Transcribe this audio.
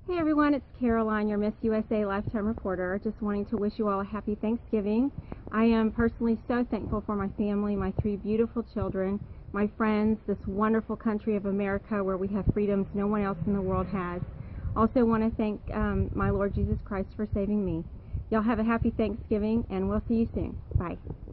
Hey everyone, it's Caroline, your Miss USA Lifetime Reporter. Just wanting to wish you all a happy Thanksgiving. I am personally so thankful for my family, my 3 beautiful children, my friends, this wonderful country of America where we have freedoms no one else in the world has. Also want to thank my Lord Jesus Christ for saving me. Y'all have a happy Thanksgiving, and we'll see you soon. Bye.